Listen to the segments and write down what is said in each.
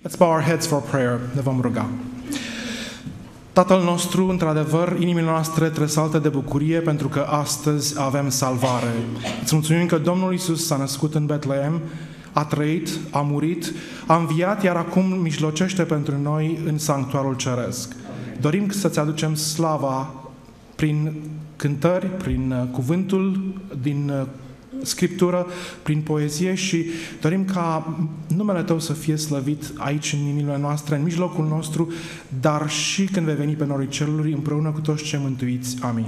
Let's bow our heads for prayer. Ne vom ruga. Tatăl nostru, într-adevăr, inimile noastre tresalte de bucurie pentru că astăzi avem salvare. Îți mulțumim că Domnul Iisus s-a născut în Betlehem, a trăit, a murit, a înviat, iar acum mijlocește pentru noi în sanctuarul ceresc. Dorim să-ți aducem slava prin cântări, prin cuvântul din Scriptură, prin poezie și dorim ca numele Tău să fie slăvit aici în inimile noastre, în mijlocul nostru, dar și când vei veni pe norii cerului împreună cu toți cei mântuiți. Amin.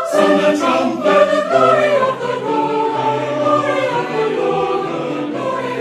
Glory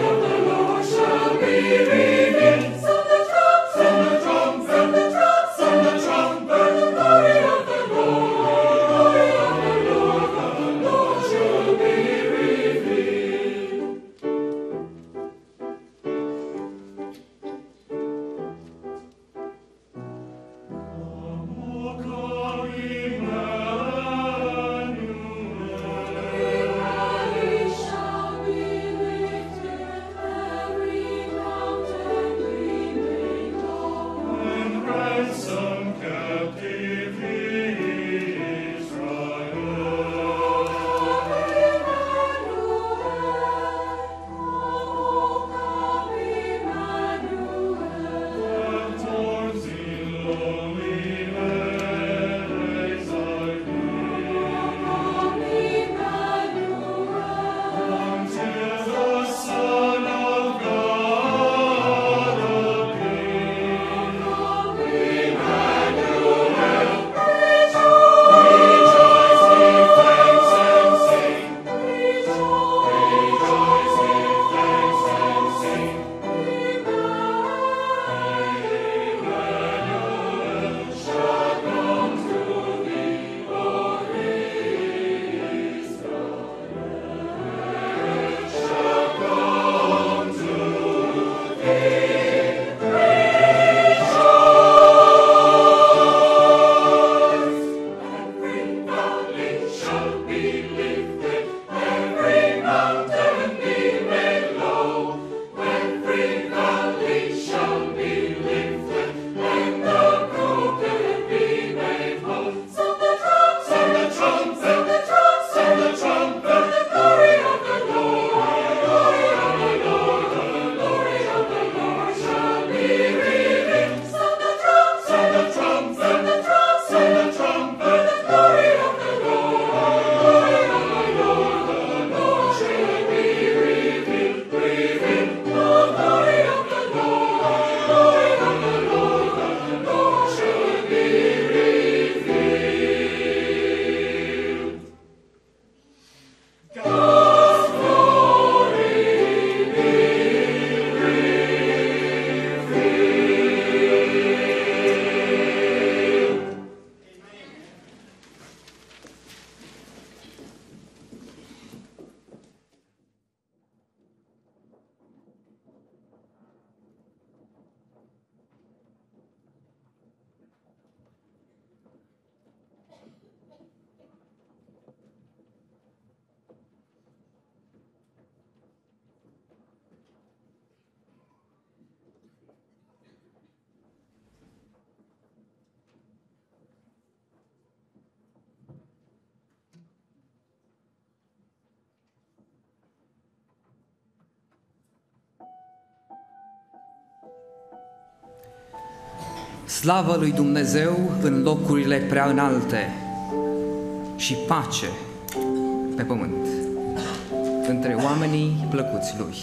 Slavă lui Dumnezeu în locurile prea înalte și pace pe pământ între oamenii plăcuți lui.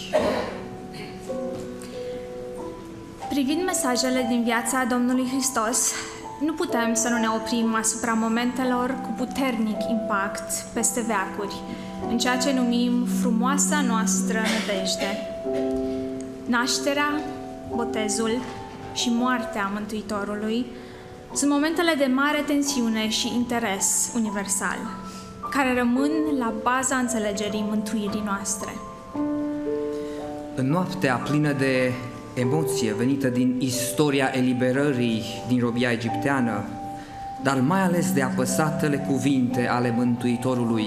Privind mesajele din viața Domnului Hristos, nu putem să nu ne oprim asupra momentelor cu puternic impact peste veacuri, în ceea ce numim frumoasa noastră nădejde. Nașterea, botezul și moartea Mântuitorului sunt momentele de mare tensiune și interes universal, care rămân la baza înțelegerii mântuirii noastre. În noaptea plină de emoție venită din istoria eliberării din robia egipteană, dar mai ales de apăsatele cuvinte ale Mântuitorului,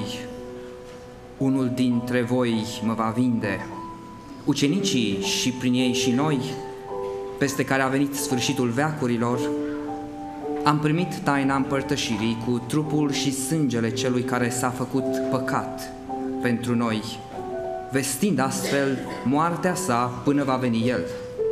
unul dintre voi mă va vinde, ucenicii și prin ei și noi, peste care a venit sfârșitul veacurilor, am primit taina împărtășirii cu trupul și sângele celui care s-a făcut păcat pentru noi, vestind astfel moartea sa până va veni El.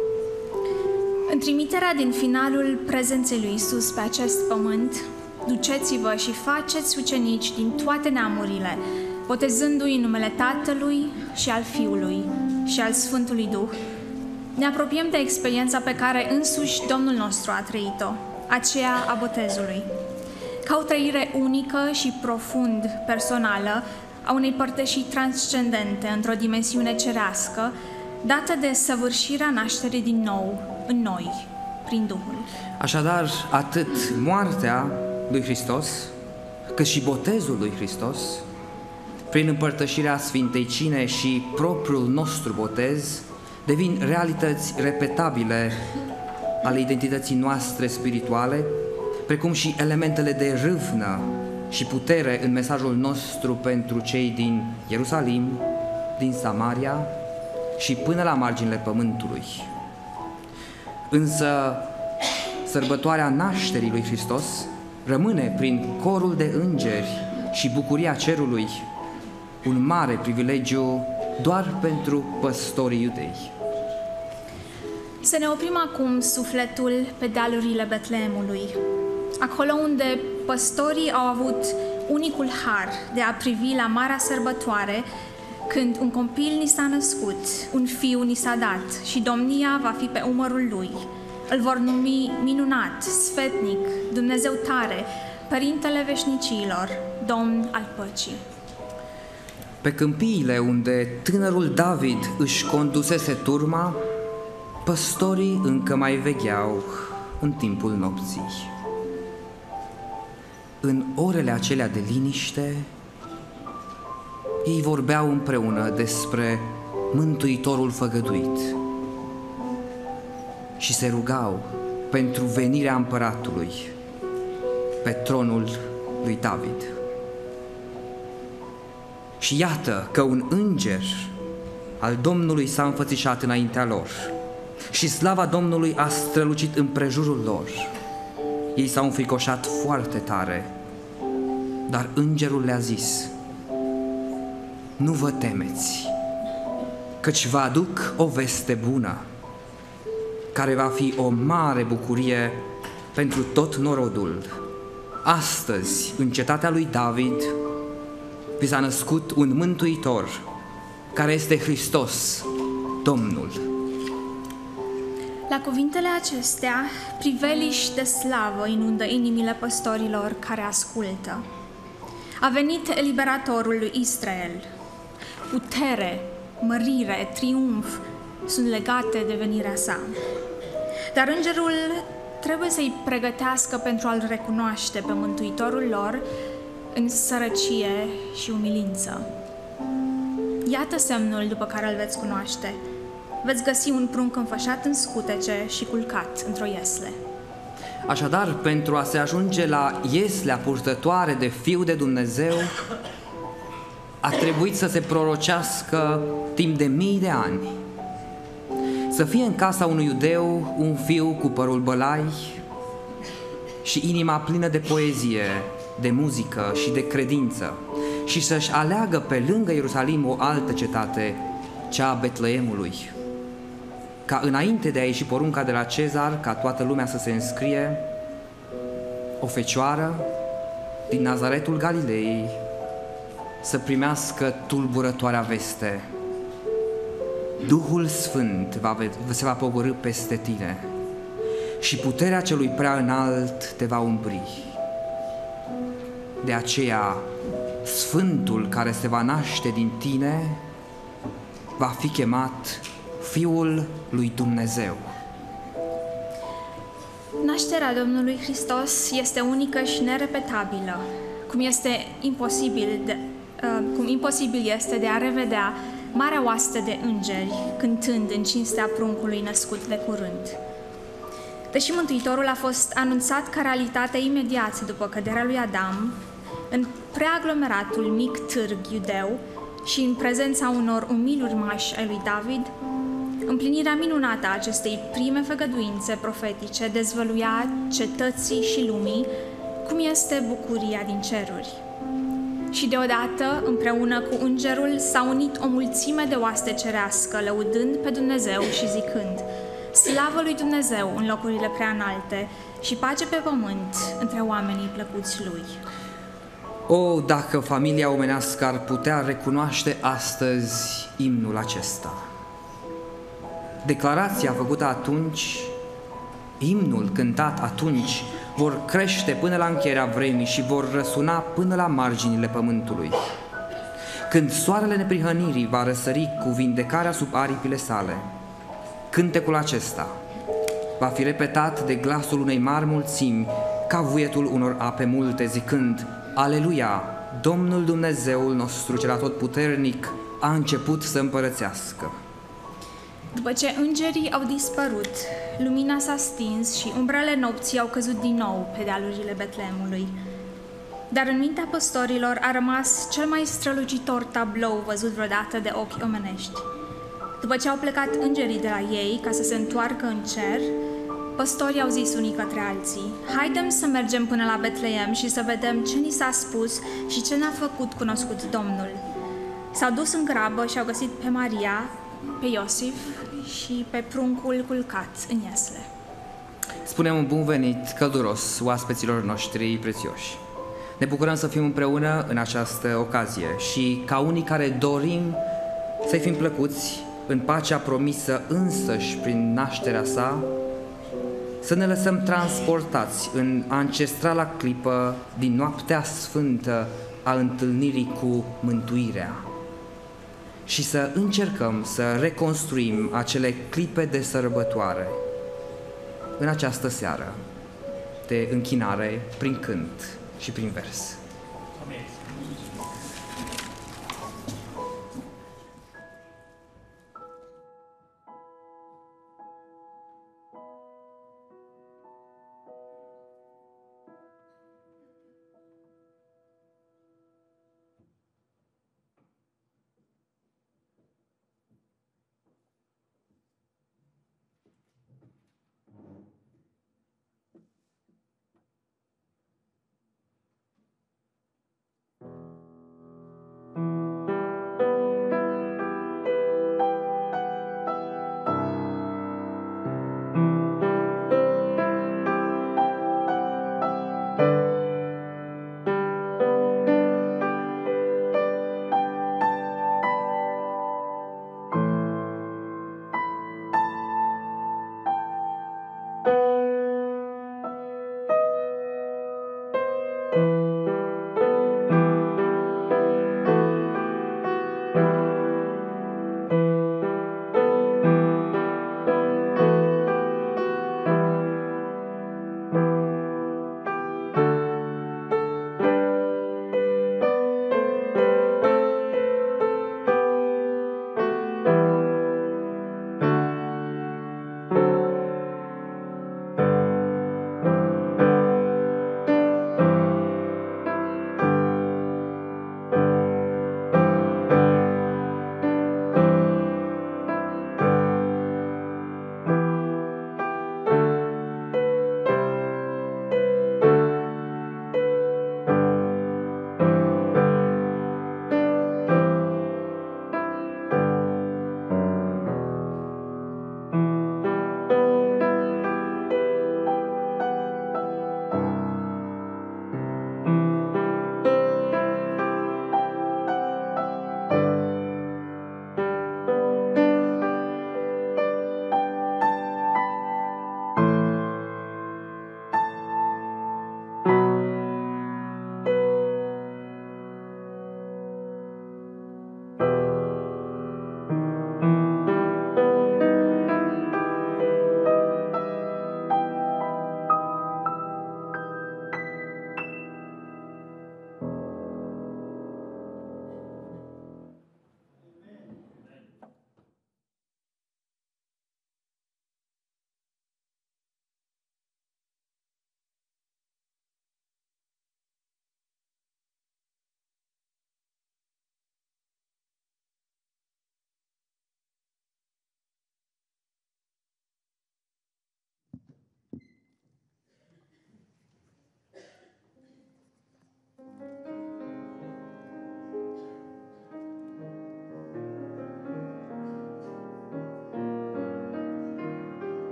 În trimiterea din finalul prezenței lui Isus pe acest pământ, duceți-vă și faceți ucenici din toate neamurile, botezându-i în numele Tatălui și al Fiului și al Sfântului Duh. Ne apropiem de experiența pe care însuși Domnul nostru a trăit-o, aceea a botezului, ca o trăire unică și profund personală a unei părtășii transcendente într-o dimensiune cerească, dată de săvârșirea nașterii din nou în noi, prin Duhul. Așadar, atât moartea lui Hristos, cât și botezul lui Hristos, prin împărtășirea Sfintei Cine și propriul nostru botez, devin realități repetabile ale identității noastre spirituale, precum și elementele de râvnă și putere în mesajul nostru pentru cei din Ierusalim, din Samaria și până la marginile pământului. Însă, sărbătoarea nașterii lui Hristos rămâne prin corul de îngeri și bucuria cerului un mare privilegiu doar pentru păstorii iudei. Să ne oprim acum sufletul pe dealurile Betleemului, acolo unde păstorii au avut unicul har de a privi la marea sărbătoare, când un copil ni s-a născut, un fiu ni s-a dat și domnia va fi pe umărul lui. Îl vor numi minunat, sfetnic, Dumnezeu tare, Părintele veșnicilor, Domn al păcii. Pe câmpiile unde tânărul David își condusese turma, păstorii încă mai vegheau în timpul nopții. În orele acelea de liniște, ei vorbeau împreună despre Mântuitorul făgăduit și se rugau pentru venirea împăratului pe tronul lui David. Și iată că un înger al Domnului s-a înfățișat înaintea lor și slava Domnului a strălucit împrejurul lor. Ei s-au înfricoșat foarte tare, dar îngerul le-a zis: nu vă temeți, căci vă aduc o veste bună, care va fi o mare bucurie pentru tot norodul. Astăzi, în cetatea lui David, vi s-a născut un mântuitor, care este Hristos, Domnul. La cuvintele acestea, priveliși de slavă inundă inimile păstorilor care ascultă. A venit eliberatorul lui Israel. Putere, mărire, triumf sunt legate de venirea sa. Dar îngerul trebuie să-i pregătească pentru a-l recunoaște pe Mântuitorul lor în sărăcie și umilință. Iată semnul după care îl veți cunoaște. Veți găsi un prunc înfășat în scutece și culcat într-o iesle. Așadar, pentru a se ajunge la ieslea purtătoare de Fiul de Dumnezeu, a trebuit să se prorocească timp de mii de ani. Să fie în casa unui iudeu un fiu cu părul bălai și inima plină de poezie, de muzică și de credință, și să-și aleagă pe lângă Ierusalim o altă cetate, cea a Betleemului, ca înainte de a ieși porunca de la Cezar, ca toată lumea să se înscrie, o fecioară din Nazaretul Galilei să tulburătoarea veste: Duhul Sfânt se va pogorî peste tine și puterea celui prea înalt te va umbri. De aceea, Sfântul care se va naște din tine va fi chemat Fiul lui Dumnezeu. Nașterea Domnului Hristos este unică și nerepetabilă, cum imposibil este de a revedea marea oaste de îngeri cântând în cinstea pruncului născut de curând. Deși Mântuitorul a fost anunțat ca realitate imediat după căderea lui Adam, în preaglomeratul mic târg iudeu și în prezența unor umili urmași ai lui David, împlinirea minunată a acestei prime făgăduințe profetice dezvăluia cetății și lumii cum este bucuria din ceruri. Și deodată, împreună cu îngerul, s-a unit o mulțime de oaste cerească, lăudând pe Dumnezeu și zicând: Slavă lui Dumnezeu în locurile prea înalte și pace pe pământ între oamenii plăcuți lui. O, dacă familia omenească ar putea recunoaște astăzi imnul acesta! Declarația făcută atunci, imnul cântat atunci, vor crește până la încheierea vremii și vor răsuna până la marginile pământului. Când soarele neprihănirii va răsări cu vindecarea sub aripile sale, cântecul acesta va fi repetat de glasul unei mari mulțimi, ca vuietul unor ape multe, zicând: Aleluia! Domnul Dumnezeul nostru cel atotputernic a început să împărățească. După ce îngerii au dispărut, lumina s-a stins și umbrele nopții au căzut din nou pe dealurile Betleemului. Dar în mintea păstorilor a rămas cel mai strălucitor tablou văzut vreodată de ochi omenești. După ce au plecat îngerii de la ei ca să se întoarcă în cer, păstorii au zis unii către alții: Haidem să mergem până la Betleem și să vedem ce ni s-a spus și ce ne-a făcut cunoscut Domnul. S-au dus în grabă și au găsit pe Maria, pe Iosif și pe pruncul culcat în iesle. Spunem un bun venit călduros oaspeților noștri prețioși. Ne bucurăm să fim împreună în această ocazie și, ca unii care dorim să-i fim plăcuți în pacea promisă însăși prin nașterea sa, să ne lăsăm transportați în ancestrala clipă din noaptea sfântă a întâlnirii cu mântuirea și să încercăm să reconstruim acele clipe de sărbătoare în această seară de închinare prin cânt și prin vers.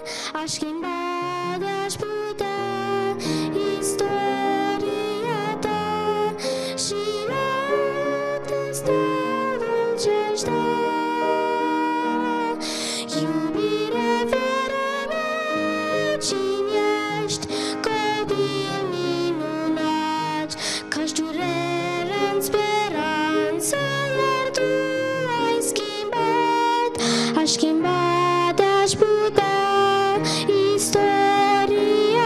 aș schimba de-aș putea istoria ta și iată starul ce-și dă. Iubire fără cine ești, copil minunat, ca-și durere în speranță, iar tu ai schimbat, aș schimba de-aș putea istoria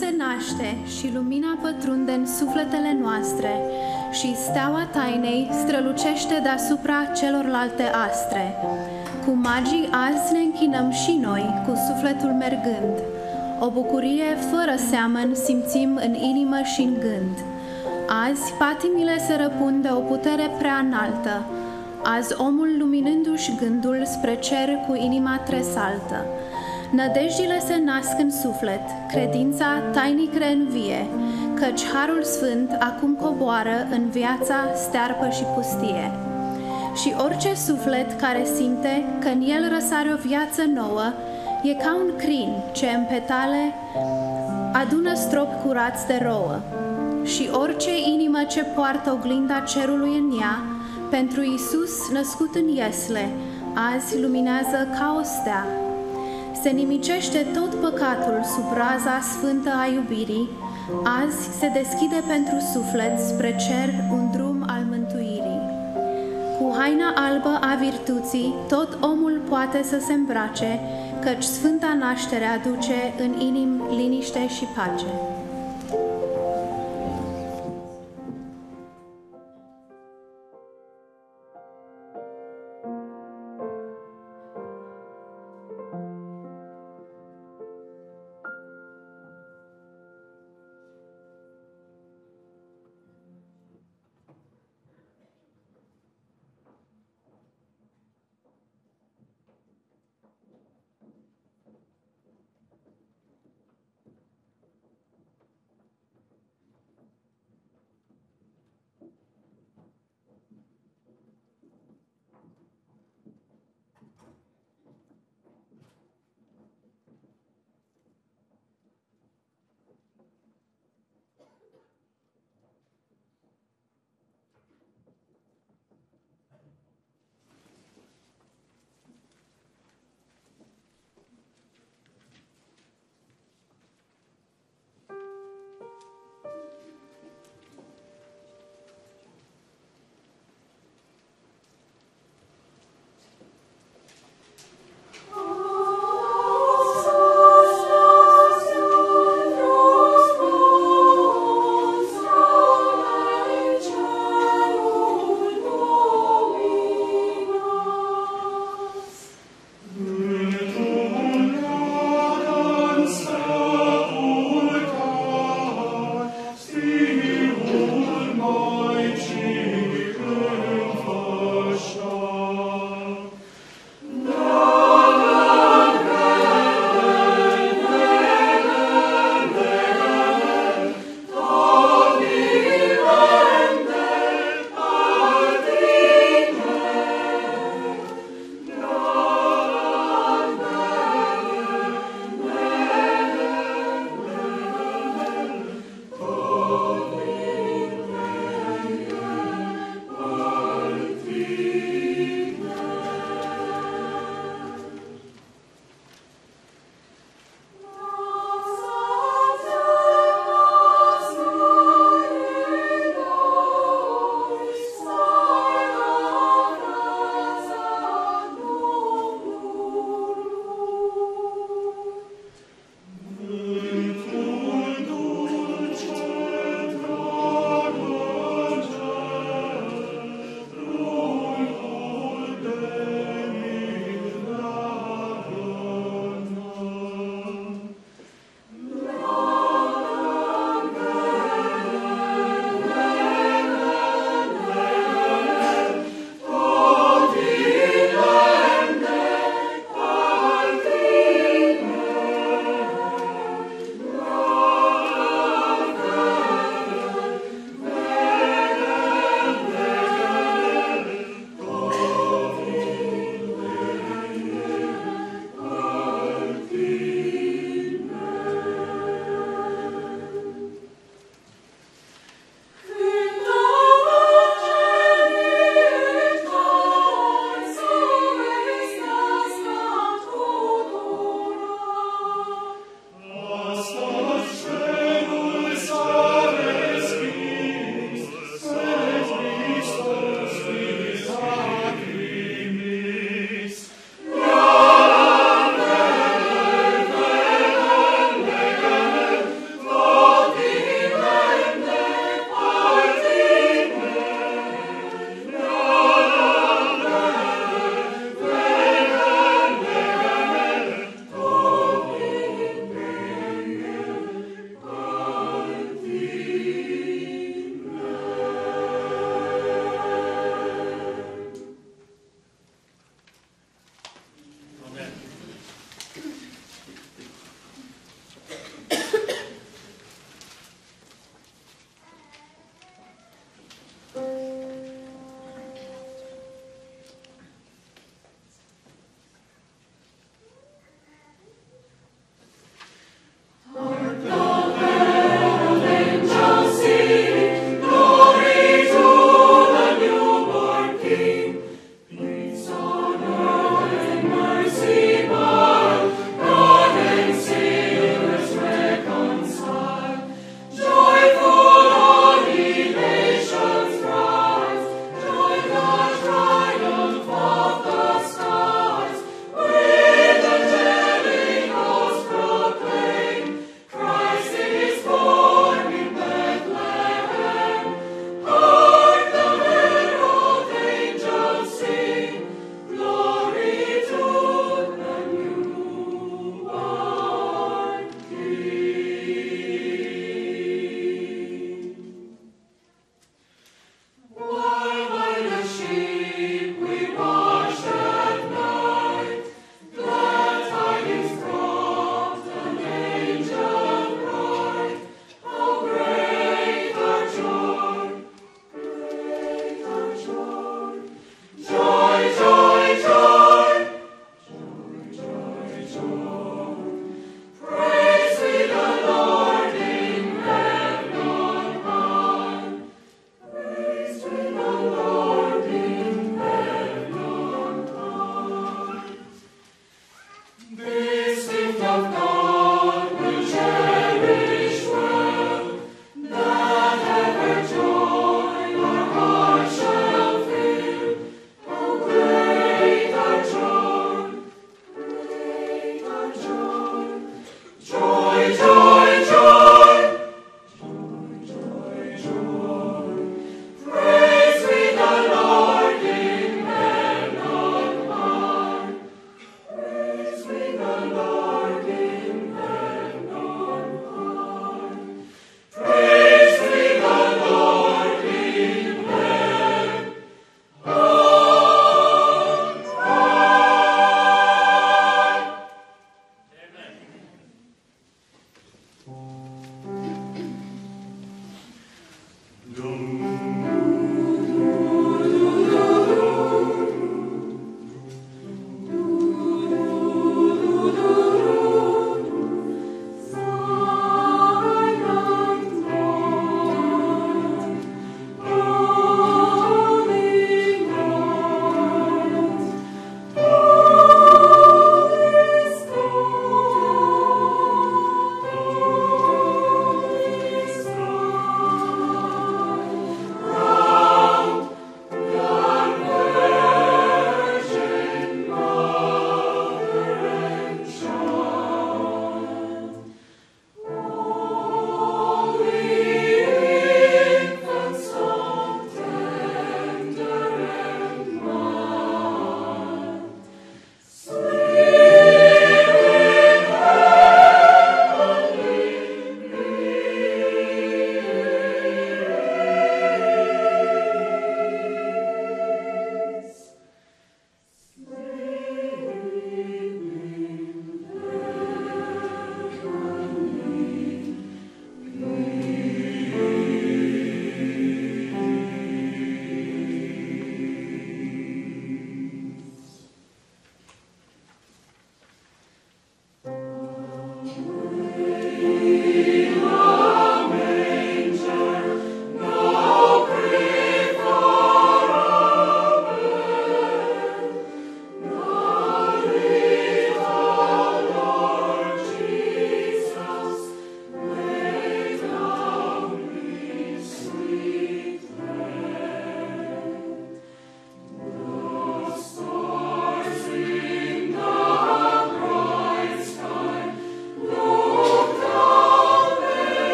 se naște și lumina pătrunde în sufletele noastre și steaua tainei strălucește deasupra celorlalte astre. Cu magii azi ne închinăm și noi, cu sufletul mergând. O bucurie fără seamăn simțim în inimă și în gând. Azi patimile se răpund de o putere prea înaltă. Azi omul luminându-și gândul spre cer cu inima tresaltă. Nădejdile se nasc în suflet, credința tainic reînvie, căci Harul Sfânt acum coboară în viața stearpă și pustie. Și orice suflet care simte că în el răsare o viață nouă, e ca un crin ce în petale adună strop curați de rouă. Și orice inimă ce poartă oglinda cerului în ea, pentru Iisus născut în iesle, azi luminează ca o stea. Se nimicește tot păcatul sub raza sfântă a iubirii, azi se deschide pentru suflet spre cer un drum al mântuirii. Cu haina albă a virtuții tot omul poate să se îmbrace, căci sfânta naștere aduce în inim liniște și pace.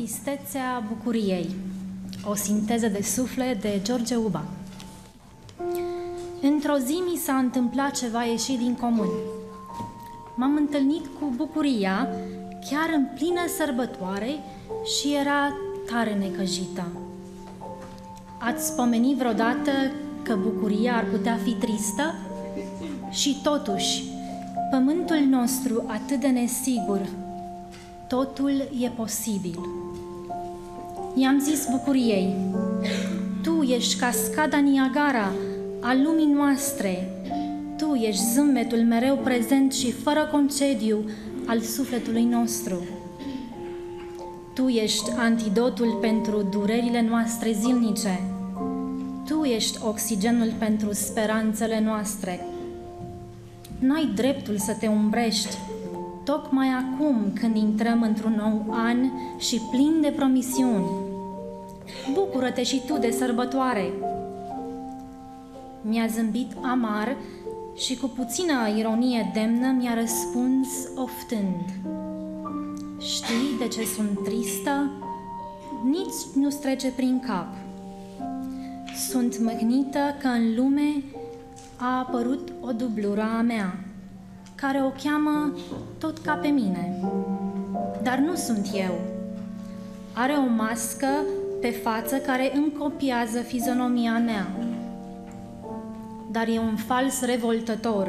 Tristețea bucuriei. O sinteză de suflet de George Uba. Într-o zi mi s-a întâmplat ceva ieșit din comun. M-am întâlnit cu bucuria chiar în plină sărbătoare și era tare necăjită. Ați pomenit vreodată că bucuria ar putea fi tristă? Și totuși, pământul nostru atât de nesigur, totul e posibil. I-am zis bucuriei, tu ești cascada Niagara a lumii noastre, tu ești zâmbetul mereu prezent și fără concediu al sufletului nostru. Tu ești antidotul pentru durerile noastre zilnice. Tu ești oxigenul pentru speranțele noastre. N-ai dreptul să te umbrești, tocmai acum când intrăm într-un nou an și plin de promisiuni. Bucură-te și tu de sărbătoare! Mi-a zâmbit amar și cu puțină ironie demnă mi-a răspuns oftând. Știi de ce sunt tristă? Nici nu-ți trece prin cap. Sunt mâhnită că în lume a apărut o dublură a mea, care o cheamă tot ca pe mine. Dar nu sunt eu. Are o mască pe față care îmi copiază fizionomia mea. Dar e un fals revoltător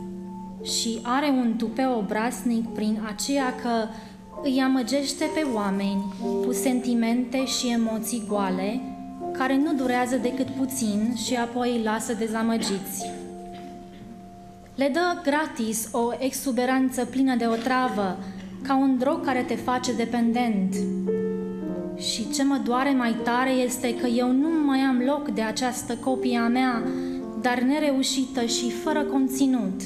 și are un tupeu obraznic prin aceea că îi amăgește pe oameni cu sentimente și emoții goale, care nu durează decât puțin și apoi îi lasă dezamăgiți. Le dă gratis o exuberanță plină de otravă, ca un drog care te face dependent. Și ce mă doare mai tare este că eu nu mai am loc de această copie a mea, dar nereușită și fără conținut.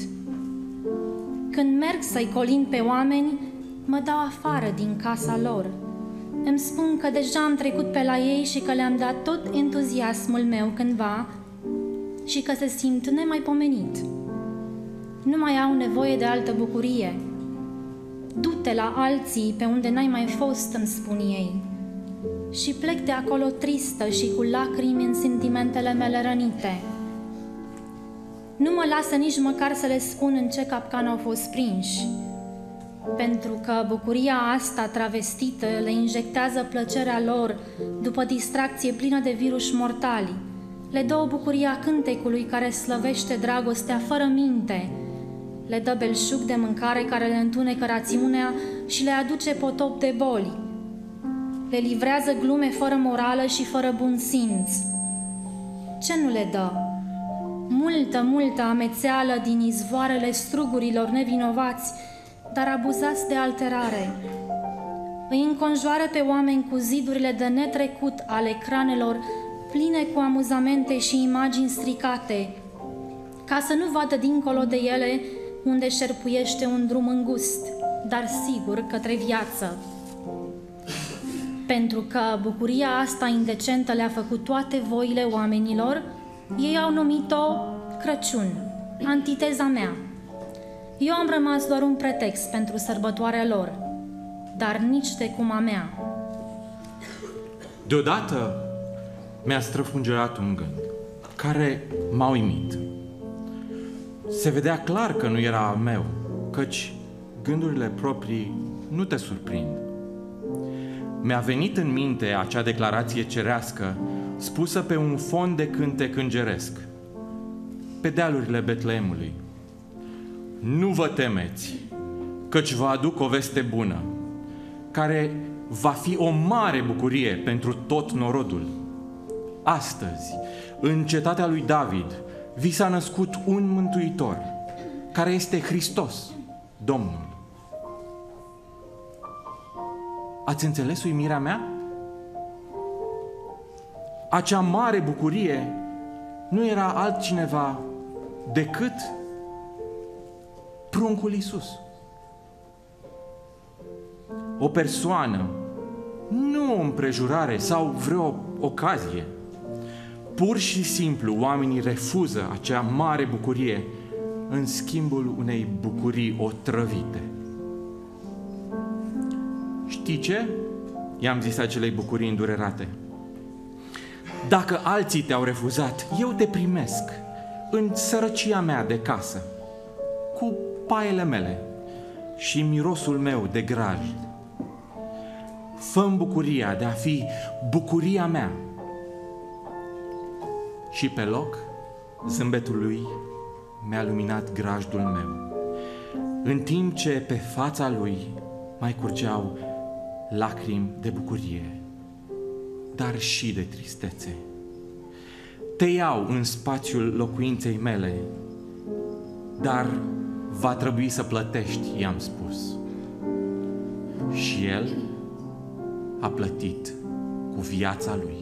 Când merg să-i colind pe oameni, mă dau afară din casa lor. Îmi spun că deja am trecut pe la ei și că le-am dat tot entuziasmul meu cândva și că se simt nemaipomenit. Nu mai au nevoie de altă bucurie. Du-te la alții pe unde n-ai mai fost, îmi spun ei. Și plec de acolo tristă și cu lacrimi în sentimentele mele rănite. Nu mă lasă nici măcar să le spun în ce capcană au fost prinși, pentru că bucuria asta travestită le injectează plăcerea lor după distracție plină de viruși mortali. Le dă o bucurie a cântecului care slăvește dragostea fără minte. Le dă belșug de mâncare care le întunecă rațiunea și le aduce potop de boli. Le livrează glume fără morală și fără bun simț. Ce nu le dă? Multă amețeală din izvoarele strugurilor nevinovați, dar abuzați de alterare. Îi înconjoară pe oameni cu zidurile de netrecut ale ecranelor pline cu amuzamente și imagini stricate, ca să nu vadă dincolo de ele unde șerpuiește un drum îngust, dar sigur către viață. Pentru că bucuria asta indecentă le-a făcut toate voile oamenilor, ei au numit-o Crăciun, antiteza mea. Eu am rămas doar un pretext pentru sărbătoarea lor, dar nici de cum a mea. Deodată mi-a străfungerat un gând care m-a uimit. Se vedea clar că nu era al meu, căci gândurile proprii nu te surprind. Mi-a venit în minte acea declarație cerească spusă pe un fond de cântec îngeresc, pe dealurile Betleemului. Nu vă temeți, căci vă aduc o veste bună, care va fi o mare bucurie pentru tot norodul. Astăzi, în cetatea lui David, vi s-a născut un mântuitor, care este Hristos, Domnul. Ați înțeles uimirea mea? Acea mare bucurie nu era altcineva decât pruncul Iisus. O persoană, nu o împrejurare sau vreo ocazie. Pur și simplu, oamenii refuză acea mare bucurie în schimbul unei bucurii otrăvite. Știi ce? i-am zis acelei bucurii îndurerate. Dacă alții te-au refuzat, eu te primesc în sărăcia mea de casă, cu paiele mele și mirosul meu de grajd. Fă-mi bucuria de a fi bucuria mea. Și pe loc, zâmbetul lui mi-a luminat grajdul meu, în timp ce pe fața lui mai curgeau lacrimi de bucurie, dar și de tristețe. Te iau în spațiul locuinței mele, dar va trebui să plătești, i-am spus. Și el a plătit cu viața lui.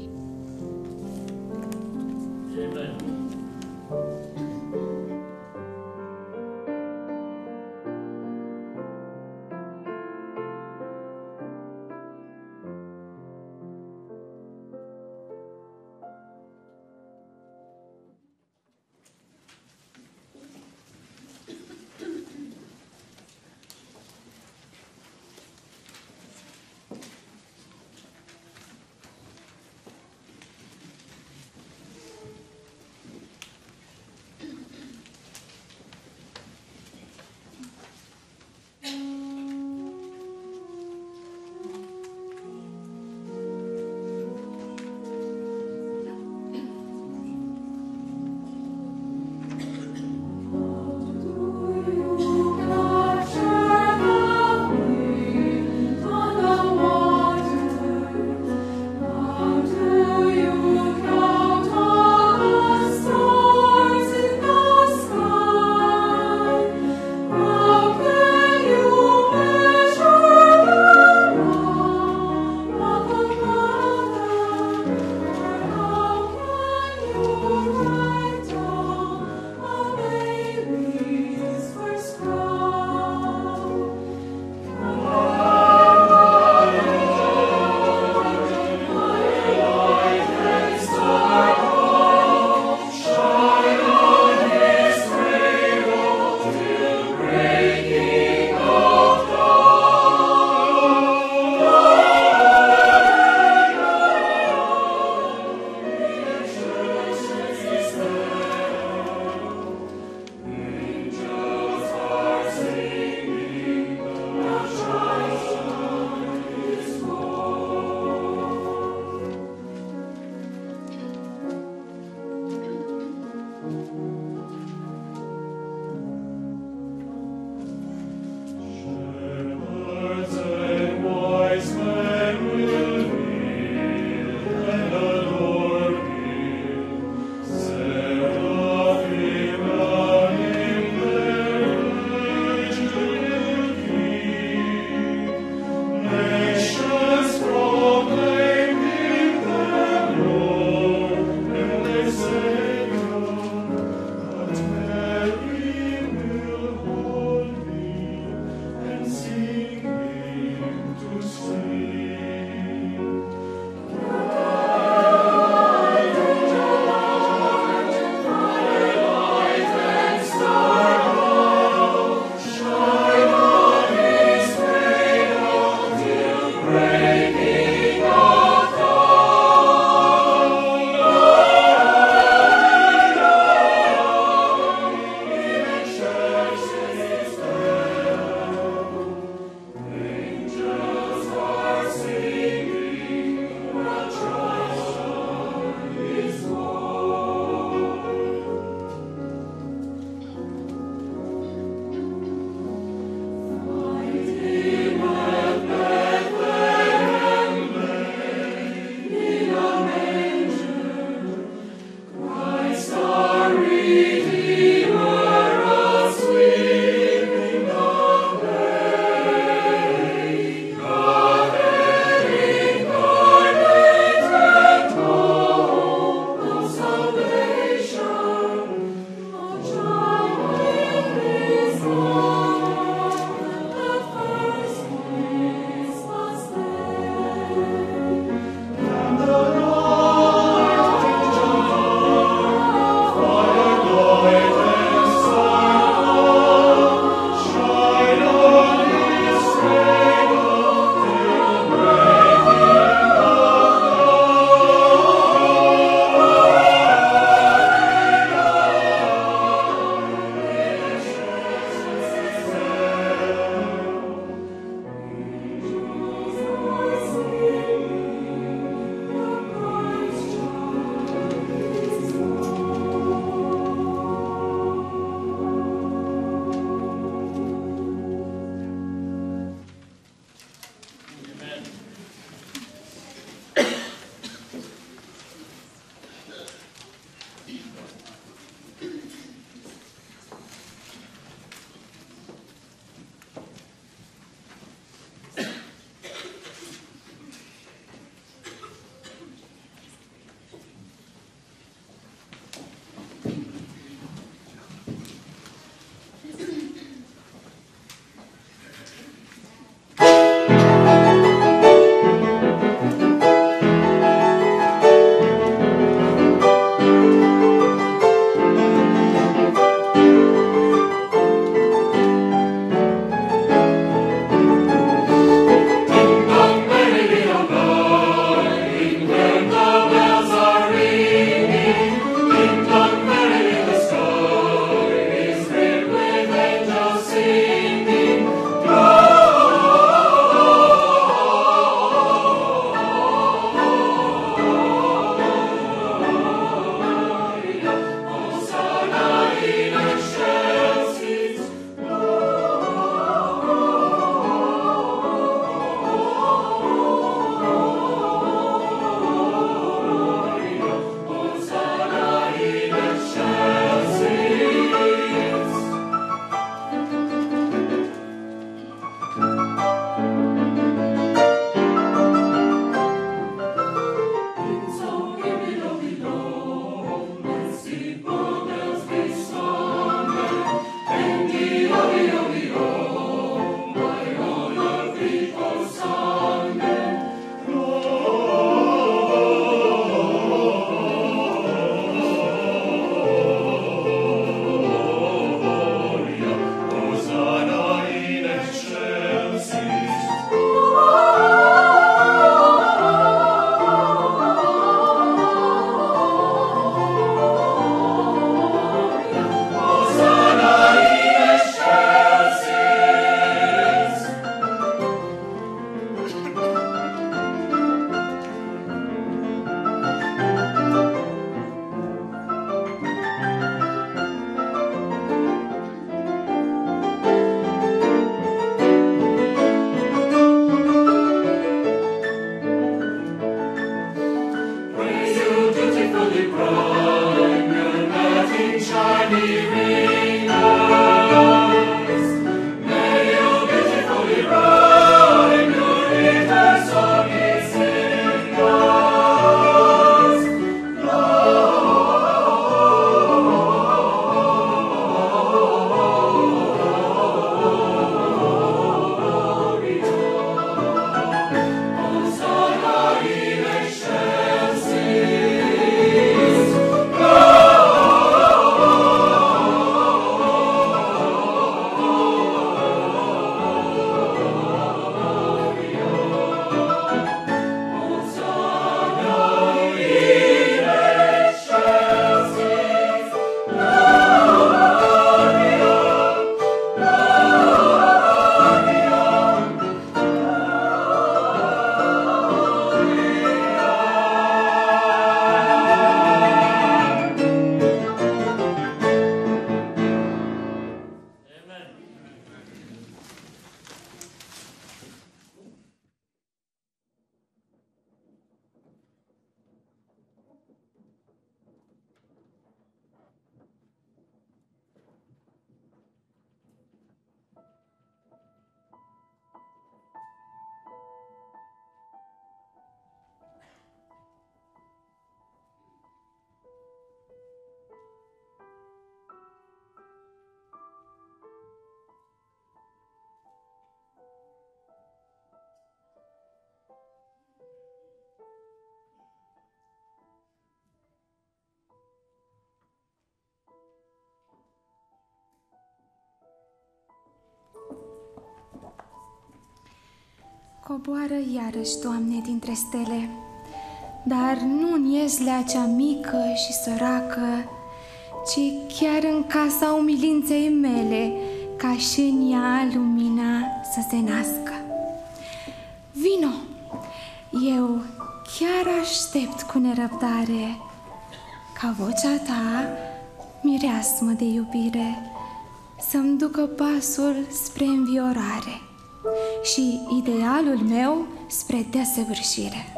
Coboară iarăși, Doamne, dintre stele, dar nu în ieslea cea mică și săracă, ci chiar în casa umilinței mele, ca și în ea lumina să se nască. Vino! Eu chiar aștept cu nerăbdare ca vocea ta, mireasmă de iubire, să-mi ducă pasul spre înviorare și idealul meu spre desăvârșire.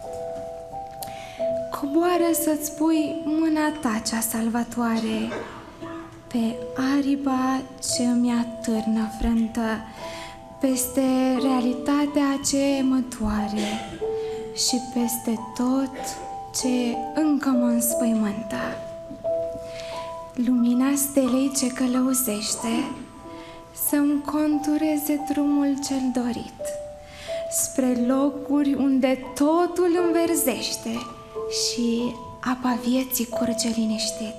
Coboară să-ți pui mâna ta cea salvatoare pe aripa ce îmi atârnă frântă, peste realitatea ce mă doare și peste tot ce încă mă înspăimântă. Lumina stelei ce călăuzește să-mi contureze drumul cel dorit, spre locuri unde totul înverzește și apa vieții curge liniștit.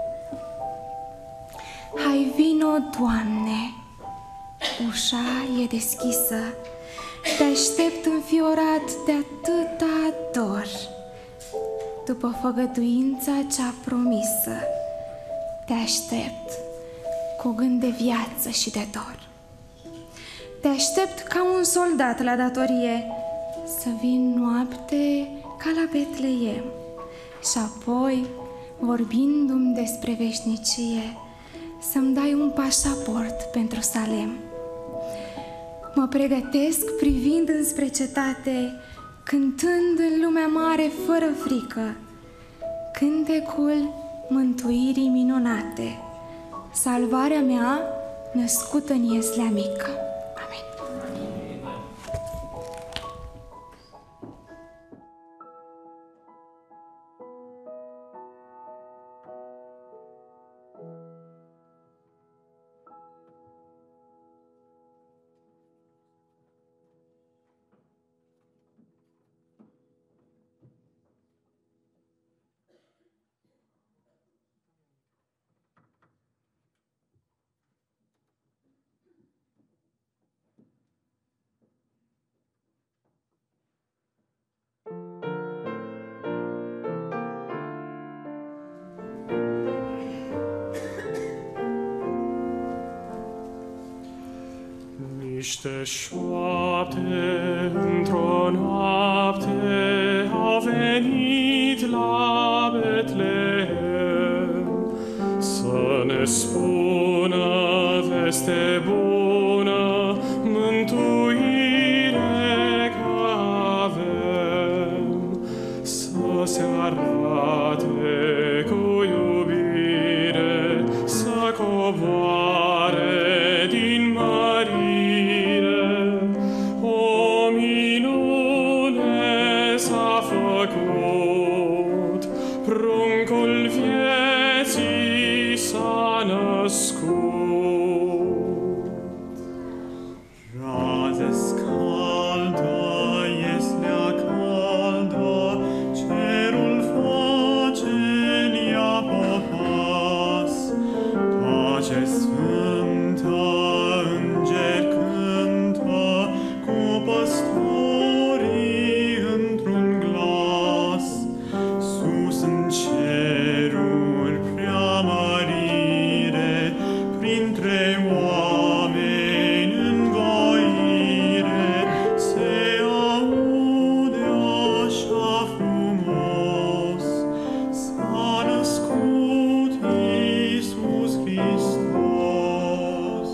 Hai vino, Doamne, ușa e deschisă, te aștept înfiorat de atâta dor. După făgăduința cea promisă, te aștept cu gând de viață și de dor. Te aștept ca un soldat la datorie, să vin noapte ca la Betleem și apoi, vorbindu-mi despre veșnicie, să-mi dai un pașaport pentru Salem. Mă pregătesc privind înspre cetate, cântând în lumea mare fără frică, cântecul mântuirii minunate, salvarea mea născută în ieslea mică. Amin. Niște șoapte într-o noapte au venit la Betlehem să ne spună veste bună, mântuire că avem, să se arate cu iubire, să coboare din mări. Pruncul vieții s-a născut. Raze scaldă, ieslea caldă, cerul face-n ea popas. Pace sfântă, îngeri cântă, cu păstorii într-un glas. Sus în ceruri preamărire, printre oameni învoire, se aude așa frumos, s-a născut Iisus Hristos.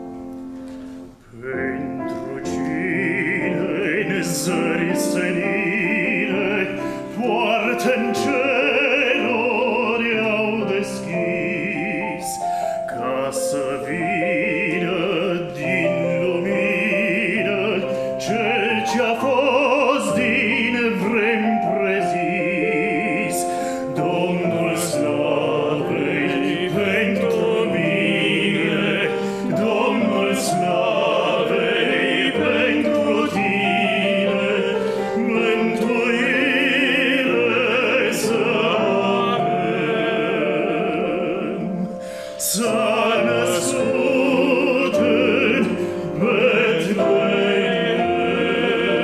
Pentru cine-n zări senile, poartă-n ceruri au deschis, ca să vină din lumină cel ce-a fost din vremi prezis. Domnul slavei pentru mine, Domnul slavei pentru tine, mântuire să avem. S-a născut în Betlehem.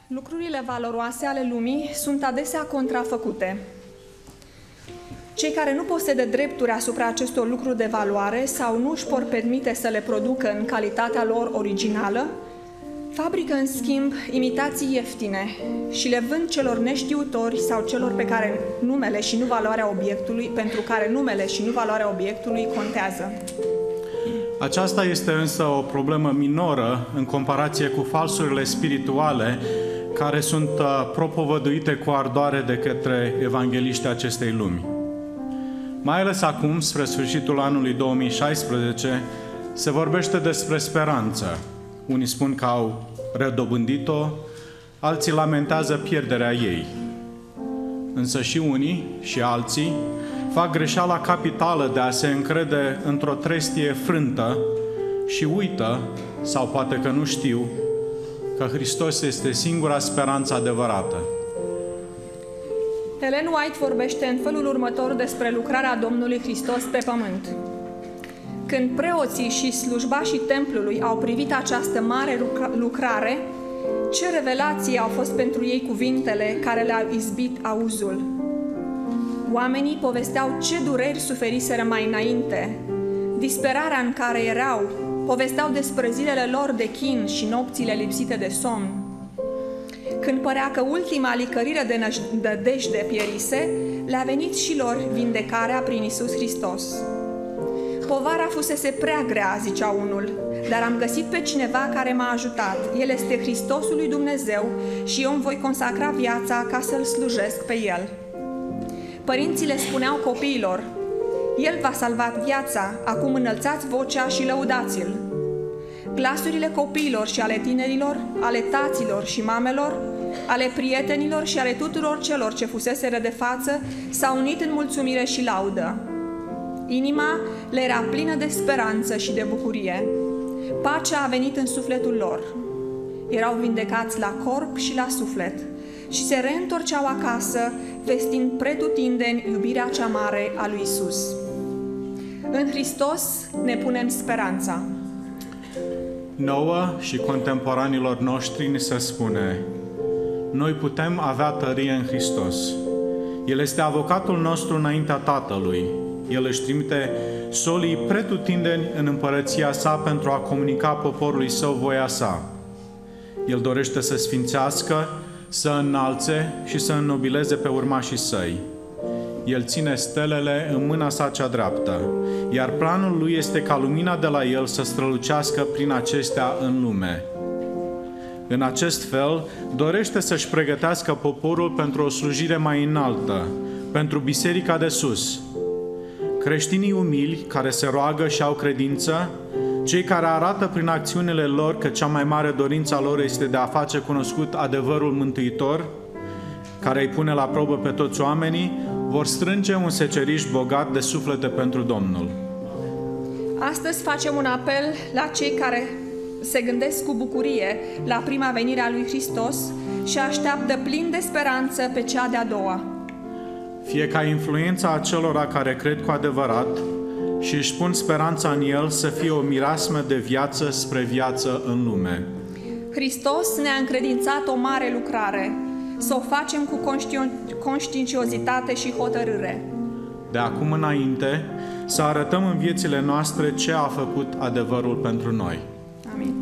Lucrurile valoroase ale lumii sunt adesea contrafăcute. Cei care nu posedă drepturi asupra acestor lucruri de valoare sau nu își pot permite să le producă în calitatea lor originală, fabrică în schimb imitații ieftine și le vând celor neștiutori sau celor pe care numele și nu valoarea obiectului, pentru care numele și nu valoarea obiectului contează. Aceasta este însă o problemă minoră în comparație cu falsurile spirituale care sunt propovăduite cu ardoare de către evangeliștii acestei lumi. Mai ales acum, spre sfârșitul anului 2016, se vorbește despre speranță. Unii spun că au redobândit-o, alții lamentează pierderea ei. Însă și unii și alții fac greșeala capitală de a se încrede într-o trestie frântă și uită, sau poate că nu știu, că Hristos este singura speranță adevărată. Ellen White vorbește în felul următor despre lucrarea Domnului Hristos pe pământ. Când preoții și slujbașii templului au privit această mare lucrare, ce revelații au fost pentru ei cuvintele care le-au izbit auzul. Oamenii povesteau ce dureri suferiseră mai înainte, disperarea în care erau, povesteau despre zilele lor de chin și nopțile lipsite de somn. Când părea că ultima licărire de nădejde pierise, le-a venit și lor vindecarea prin Iisus Hristos. Povara fusese prea grea, zicea unul, dar am găsit pe cineva care m-a ajutat. El este Hristosul lui Dumnezeu și eu îmi voi consacra viața ca să-L slujesc pe El. Părinții le spuneau copiilor: El v-a salvat viața, acum înălțați vocea și lăudați-L. Glasurile copiilor și ale tinerilor, ale taților și mamelor, ale prietenilor și ale tuturor celor ce fuseseră de față s-au unit în mulțumire și laudă. Inima le era plină de speranță și de bucurie. Pacea a venit în sufletul lor. Erau vindecați la corp și la suflet și se reîntorceau acasă, vestind pretutindeni iubirea cea mare a lui Isus. În Hristos ne punem speranța. Nouă și contemporanilor noștri ni se spune: noi putem avea tărie în Hristos. El este avocatul nostru înaintea Tatălui. El își trimite solii pretutindeni în împărăția sa pentru a comunica poporului său voia sa. El dorește să sfințească, să înalțe și să înnobileze pe urmașii săi. El ține stelele în mâna sa cea dreaptă, iar planul lui este ca lumina de la el să strălucească prin acestea în lume. În acest fel, dorește să-și pregătească poporul pentru o slujire mai înaltă, pentru biserica de sus. Creștinii umili, care se roagă și au credință, cei care arată prin acțiunile lor că cea mai mare dorință a lor este de a face cunoscut adevărul mântuitor, care îi pune la probă pe toți oamenii, vor strânge un seceriș bogat de suflete pentru Domnul. Astăzi facem un apel la cei care se gândesc cu bucurie la prima venire a lui Hristos și așteaptă plin de speranță pe cea de-a doua. Fie ca influența acelora care cred cu adevărat și își pun speranța în El să fie o mireasmă de viață spre viață în lume. Hristos ne-a încredințat o mare lucrare, să o facem cu conștiinciozitate și hotărâre. De acum înainte, să arătăm în viețile noastre ce a făcut adevărul pentru noi. Amin.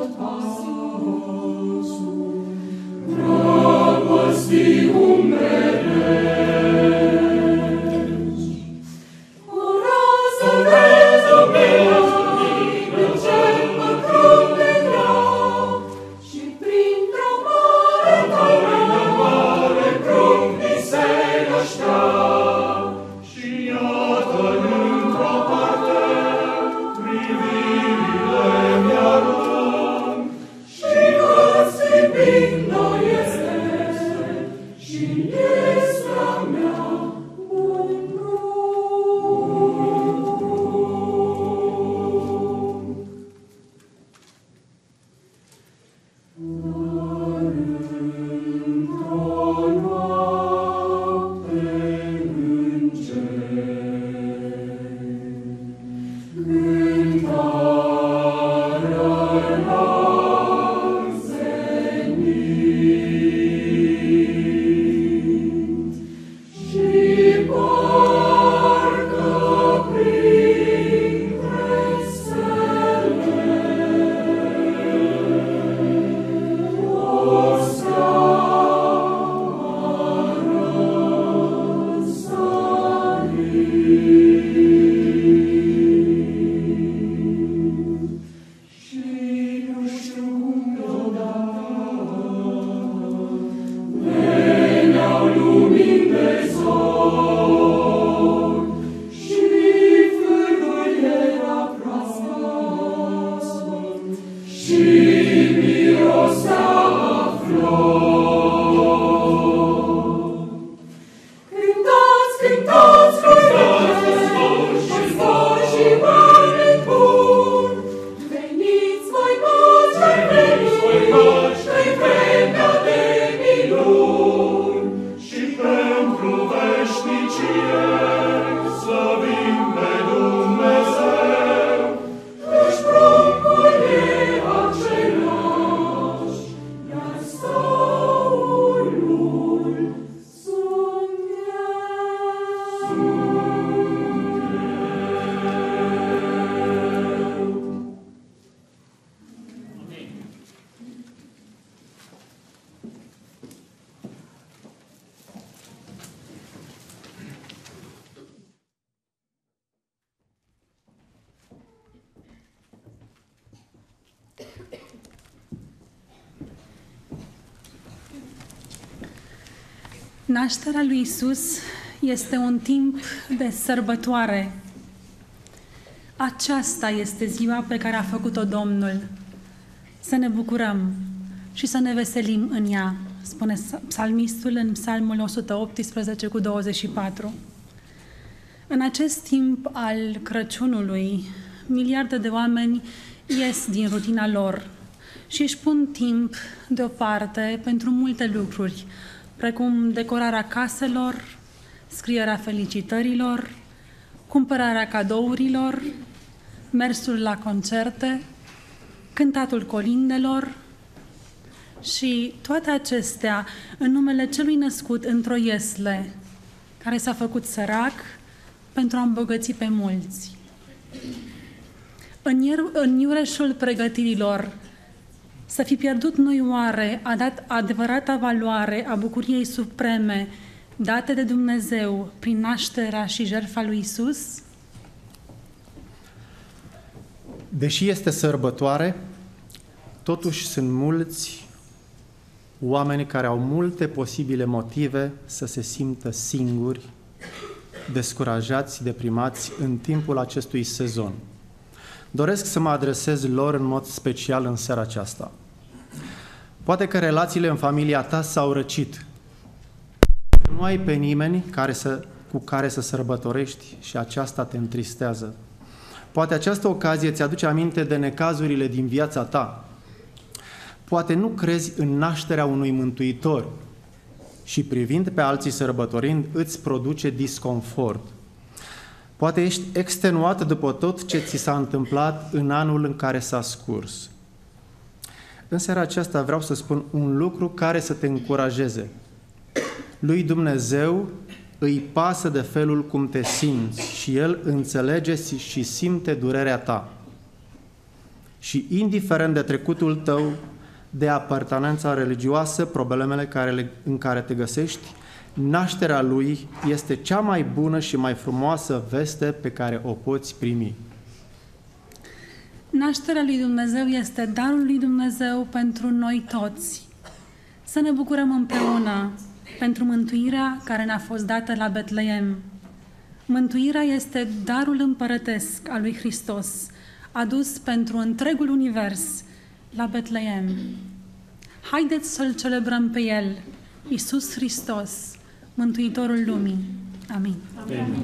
Nașterea lui Isus este un timp de sărbătoare. Aceasta este ziua pe care a făcut-o Domnul. Să ne bucurăm și să ne veselim în ea, spune psalmistul în Psalmul 118 cu 24. În acest timp al Crăciunului, miliarde de oameni ies din rutina lor și își pun timp deoparte pentru multe lucruri, precum decorarea caselor, scrierea felicitărilor, cumpărarea cadourilor, mersul la concerte, cântatul colindelor și toate acestea în numele celui născut într-o iesle, care s-a făcut sărac pentru a îmbogăți pe mulți. În iureșul pregătirilor, să fi pierdut noi oare a dat adevărata valoare a bucuriei supreme date de Dumnezeu prin nașterea și jertfa lui Isus? Deși este sărbătoare, totuși sunt mulți oameni care au multe posibile motive să se simtă singuri, descurajați, deprimați în timpul acestui sezon. Doresc să mă adresez lor în mod special în seara aceasta. Poate că relațiile în familia ta s-au răcit. Nu ai pe nimeni cu care să sărbătorești și aceasta te întristează. Poate această ocazie îți aduce aminte de necazurile din viața ta. Poate nu crezi în nașterea unui mântuitor și privind pe alții sărbătorind îți produce disconfort. Poate ești extenuat după tot ce ți s-a întâmplat în anul în care s-a scurs. În seara aceasta vreau să spun un lucru care să te încurajeze. Lui Dumnezeu îi pasă de felul cum te simți și El înțelege și simte durerea ta. și indiferent de trecutul tău, de apartenența religioasă, problemele în care te găsești, nașterea Lui este cea mai bună și mai frumoasă veste pe care o poți primi. Nașterea lui Dumnezeu este darul lui Dumnezeu pentru noi toți. Să ne bucurăm împreună pentru mântuirea care ne-a fost dată la Betleem. Mântuirea este darul împărătesc al lui Hristos, adus pentru întregul univers la Betleem. Haideți să-L celebrăm pe El, Iisus Hristos, Mântuitorul lumii. Amin. Amin.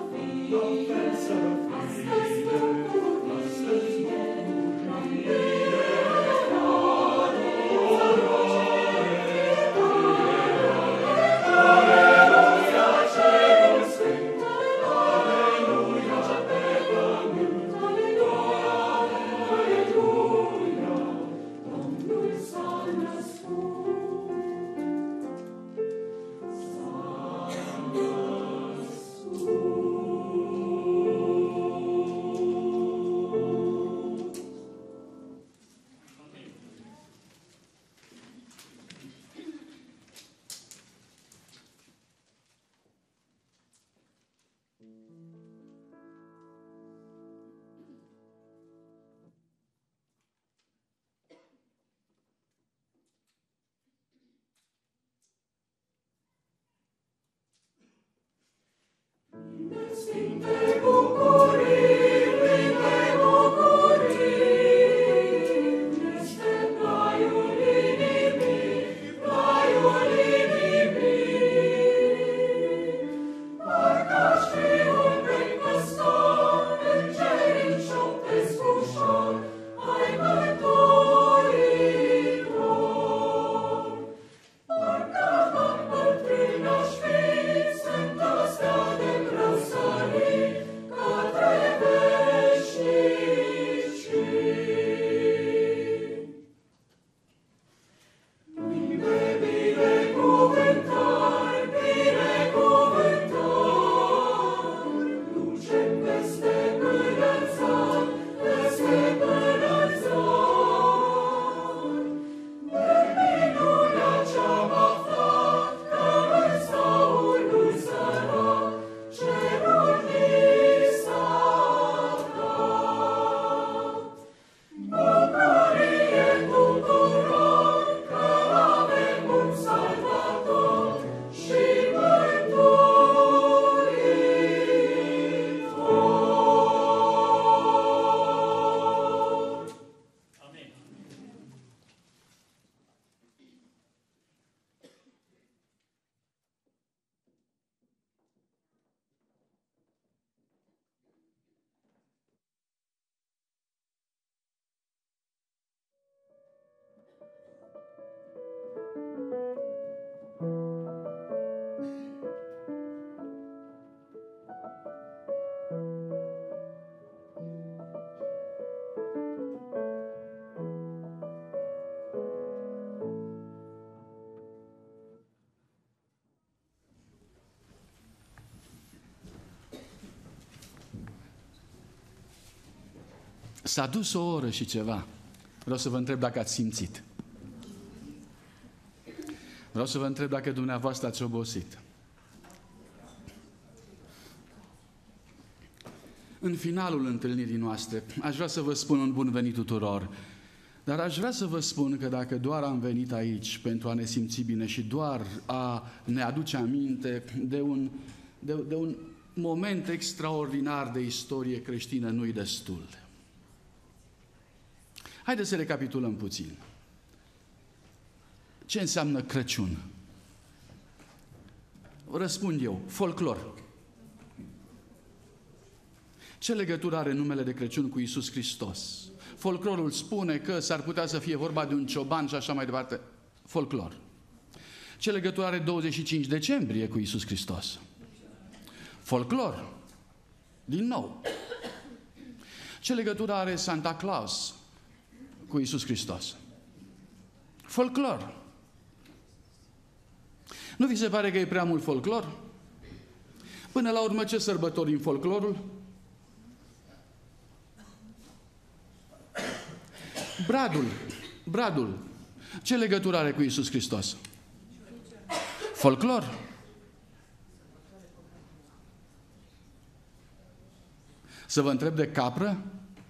Astăzi S-a dus o oră și ceva. Vreau să vă întreb dacă ați simțit. Vreau să vă întreb dacă dumneavoastră ați obosit. În finalul întâlnirii noastre, aș vrea să vă spun un bun venit tuturor, dar aș vrea să vă spun că dacă doar am venit aici pentru a ne simți bine și doar a ne aduce aminte de un moment extraordinar de istorie creștină, nu-i destul. Haideți să recapitulăm puțin. Ce înseamnă Crăciun? Răspund eu, folclor. Ce legătură are numele de Crăciun cu Iisus Hristos? Folclorul spune că s-ar putea să fie vorba de un cioban și așa mai departe. Folclor. Ce legătură are 25 decembrie cu Iisus Hristos? Folclor. Din nou. Ce legătură are Santa Claus cu Iisus Hristos? Folclor. Nu vi se pare că e prea mult folclor? Până la urmă, ce sărbătorim folclorul? Bradul. Ce legătură are cu Iisus Hristos? Folclor. Să vă întreb de capră?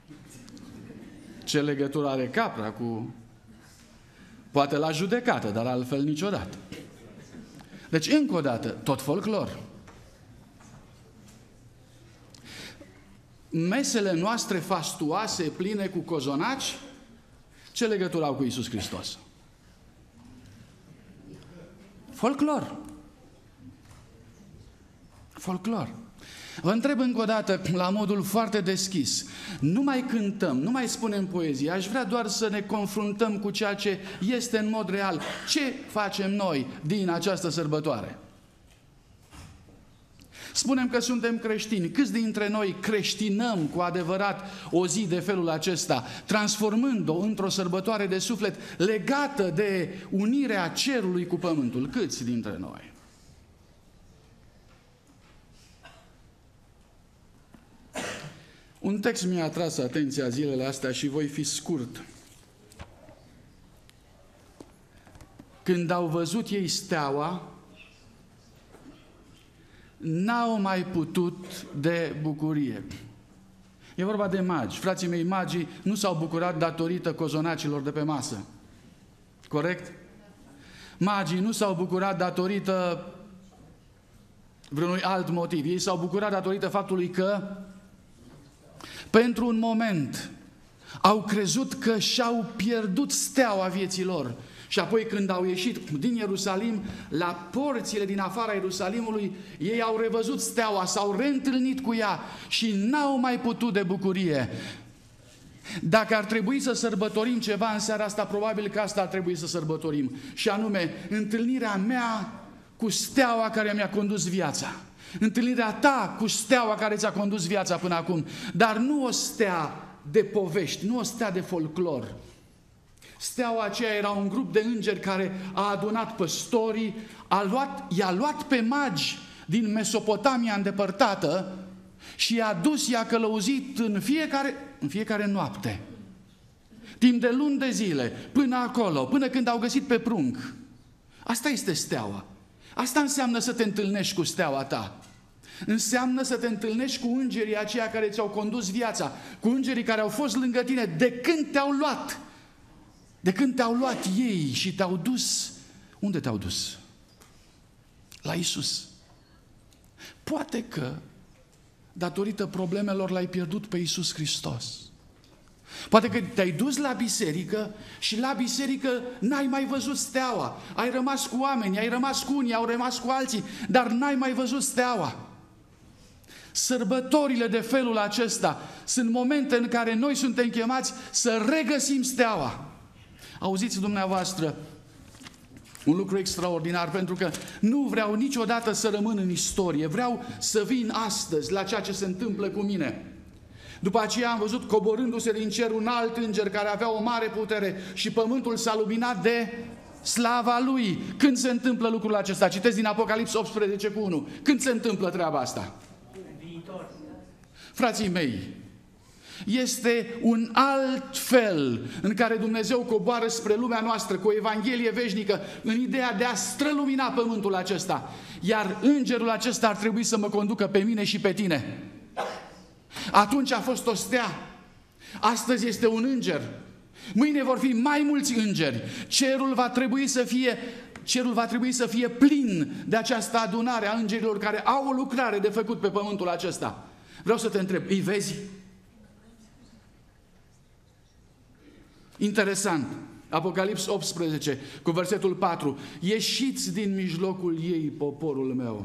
Ce legătură are capra cu... Poate la judecată, dar altfel niciodată. Deci, încă o dată, tot folclor. Mesele noastre fastuoase, pline cu cozonaci, ce legătură au cu Iisus Hristos? Folclor. Folclor. Vă întreb încă o dată, la modul foarte deschis, nu mai cântăm, nu mai spunem poezie, aș vrea doar să ne confruntăm cu ceea ce este în mod real. Ce facem noi din această sărbătoare? Spunem că suntem creștini. Câți dintre noi creștinăm cu adevărat o zi de felul acesta, transformând-o într-o sărbătoare de suflet legată de unirea cerului cu pământul? Câți dintre noi? Un text mi-a atras atenția zilele astea și voi fi scurt. Când au văzut ei steaua, n-au mai putut de bucurie. E vorba de magi. Frații mei, magii nu s-au bucurat datorită cozonacilor de pe masă. Corect? Magii nu s-au bucurat datorită vreunui alt motiv. Ei s-au bucurat datorită faptului că pentru un moment au crezut că și-au pierdut steaua vieții lor. Și apoi când au ieșit din Ierusalim, la porțile din afara Ierusalimului, ei au revăzut steaua, s-au reîntâlnit cu ea și n-au mai putut de bucurie. Dacă ar trebui să sărbătorim ceva în seara asta, probabil că asta ar trebui să sărbătorim. Și anume, întâlnirea mea cu steaua care mi-a condus viața. Întâlnirea ta cu steaua care ți-a condus viața până acum. Dar nu o stea de povești, nu o stea de folclor. Steaua aceea era un grup de îngeri care a adunat păstorii, i-a luat pe magi din Mesopotamia îndepărtată și i-a dus, i-a călăuzit în fiecare noapte. Timp de luni de zile, până acolo, până când au găsit pe prunc. Asta este steaua. Asta înseamnă să te întâlnești cu steaua ta. Înseamnă să te întâlnești cu îngerii aceia care ți-au condus viața, cu îngerii care au fost lângă tine de când te-au luat. De când te-au luat ei și te-au dus, unde te-au dus? La Iisus. Poate că, datorită problemelor, l-ai pierdut pe Iisus Hristos. Poate că te-ai dus la biserică și la biserică n-ai mai văzut steaua. Ai rămas cu oameni, ai rămas cu unii, au rămas cu alții, dar n-ai mai văzut steaua. Sărbătorile de felul acesta sunt momente în care noi suntem chemați să regăsim steaua. Auziți dumneavoastră un lucru extraordinar, pentru că nu vreau niciodată să rămân în istorie, vreau să vin astăzi la ceea ce se întâmplă cu mine. După aceea am văzut coborându-se din cer un alt înger care avea o mare putere și pământul s-a luminat de slava lui. Când se întâmplă lucrul acesta? Citesc din Apocalipsa 18:1. Când se întâmplă treaba asta? Frații mei, Este un alt fel în care Dumnezeu coboară spre lumea noastră cu o Evanghelie veșnică, în ideea de a strălumina pământul acesta. Iar îngerul acesta ar trebui să mă conducă pe mine și pe tine. Atunci a fost o stea. Astăzi este un înger. Mâine vor fi mai mulți îngeri. Cerul va trebui să fie plin de această adunare a îngerilor care au o lucrare de făcut pe pământul acesta. Vreau să te întreb, îi vezi? Interesant. Apocalips 18, cu versetul 4. Ieșiți din mijlocul ei, poporul meu.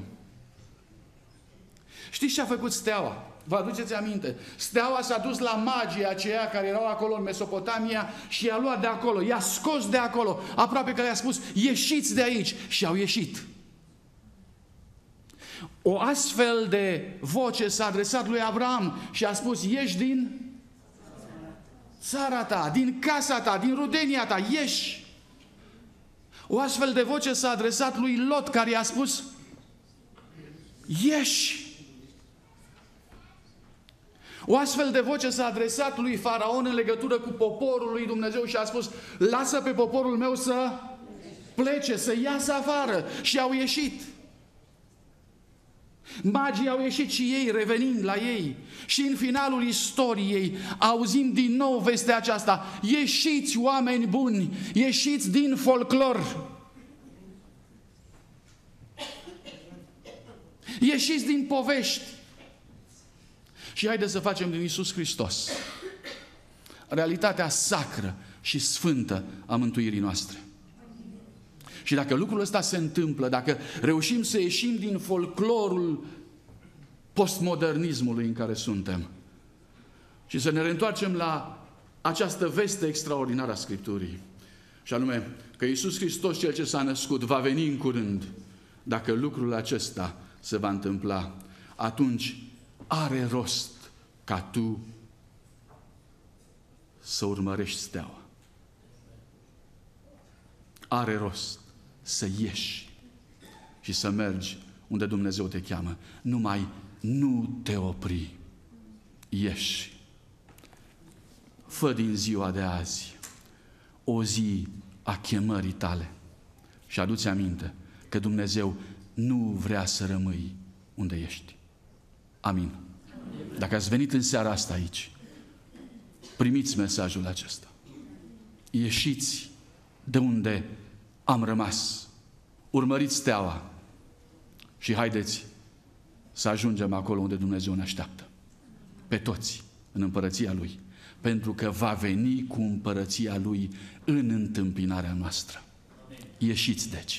Știți ce a făcut steaua? Vă aduceți aminte? Steaua s-a dus la magii aceia care erau acolo în Mesopotamia și i-a luat de acolo, i-a scos de acolo, aproape că le-a spus, ieșiți de aici, și au ieșit. O astfel de voce s-a adresat lui Abraham și a spus, ieși din țara ta, din casa ta, din rudenia ta, ieși. O astfel de voce s-a adresat lui Lot, care i-a spus, ieși. O astfel de voce s-a adresat lui Faraon în legătură cu poporul lui Dumnezeu și a spus, lasă pe poporul meu să plece, să iasă afară. Și au ieșit. Magii au ieșit și ei, revenind la ei. Și în finalul istoriei auzim din nou vestea aceasta. Ieșiți, oameni buni, ieșiți din folclor. Ieșiți din povești. Și haideți să facem din Iisus Hristos realitatea sacră și sfântă a mântuirii noastre. Și dacă lucrul ăsta se întâmplă, dacă reușim să ieșim din folclorul postmodernismului în care suntem și să ne reîntoarcem la această veste extraordinară a Scripturii, și anume că Iisus Hristos, Cel ce s-a născut, va veni în curând, dacă lucrul acesta se va întâmpla, atunci are rost ca tu să urmărești steaua. Are rost să ieși și să mergi unde Dumnezeu te cheamă. Numai nu te opri. Ieși. Fă din ziua de azi o zi a chemării tale și adu-ți aminte că Dumnezeu nu vrea să rămâi unde ești. Amin. Dacă ați venit în seara asta aici, primiți mesajul acesta. Ieșiți de unde am rămas. Urmăriți steaua și haideți să ajungem acolo unde Dumnezeu ne așteaptă. Pe toți în împărăția Lui. Pentru că va veni cu împărăția Lui în întâmpinarea noastră. Ieșiți deci.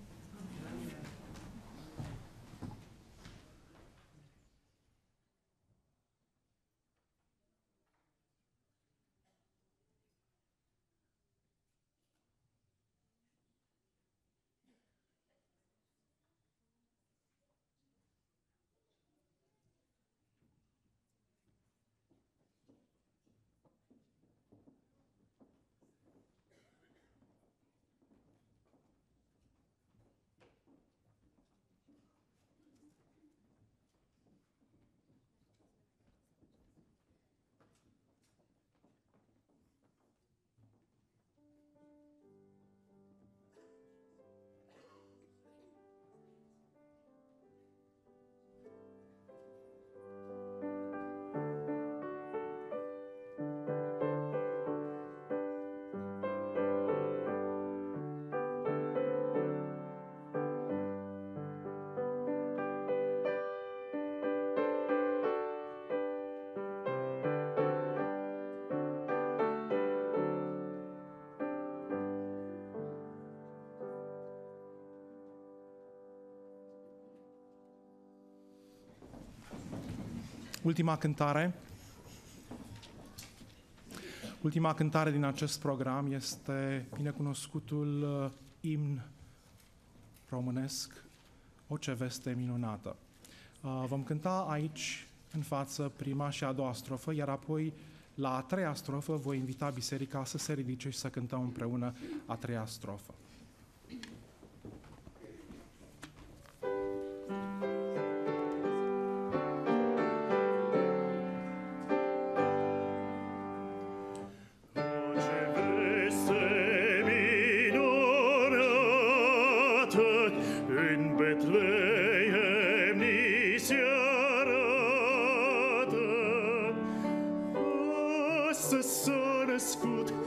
Ultima cântare din acest program este binecunoscutul imn românesc, O ce veste minunată. Vom cânta aici în față prima și a doua strofă, iar apoi la a treia strofă voi invita biserica să se ridice și să cântăm împreună a treia strofă.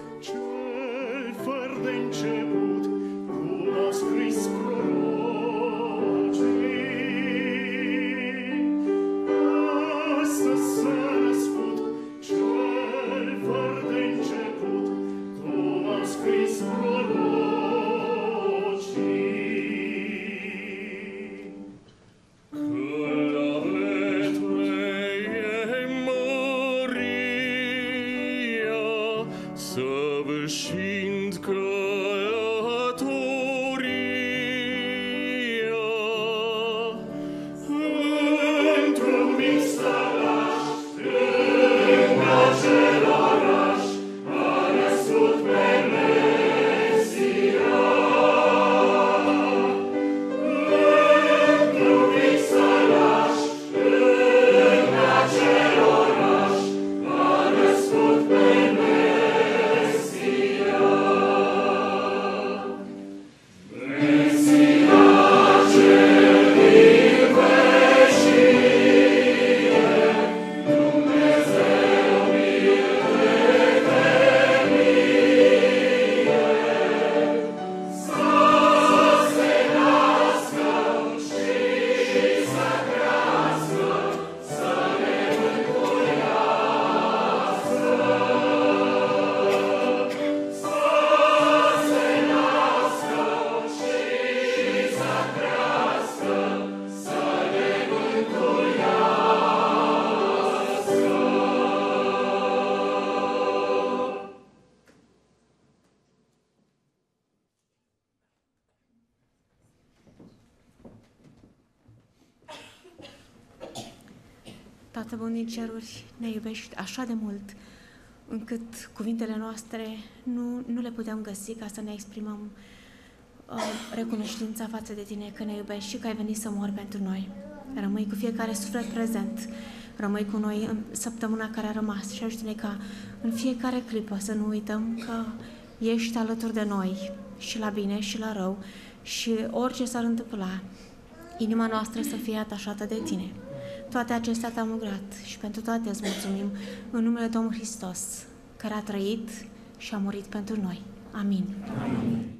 cel fără de început, cum au scris prorocii. Astăzi s-a născut cel fără de început, cum au scris prorocii. Când a Betleem Maria, săvârșind călătoria, într-un mic stălaș, lângă acel oraș, a născut pe Mesia. Într-un mic stălaș, lângă acel oraș, a născut pe Mesia. Mesia cel din veșnie, Dumnezeu mil de mie, să se nască și să crească, să ne mântuiască. Să se nască și să crească, să ne mântuiască. Tată bun din ceruri, ne iubești așa de mult, încât cuvintele noastre nu le putem găsi ca să ne exprimăm recunoștința față de Tine, că ne iubești și că ai venit să mori pentru noi. Rămâi cu fiecare suflet prezent, rămâi cu noi în săptămâna care a rămas și ajută-ne ca în fiecare clipă să nu uităm că ești alături de noi și la bine și la rău și orice s-ar întâmpla, inima noastră să fie atașată de Tine. Toate acestea te-am rugat și pentru toate îți mulțumim în numele Domnului Hristos, care a trăit și a murit pentru noi. Amin. Amin.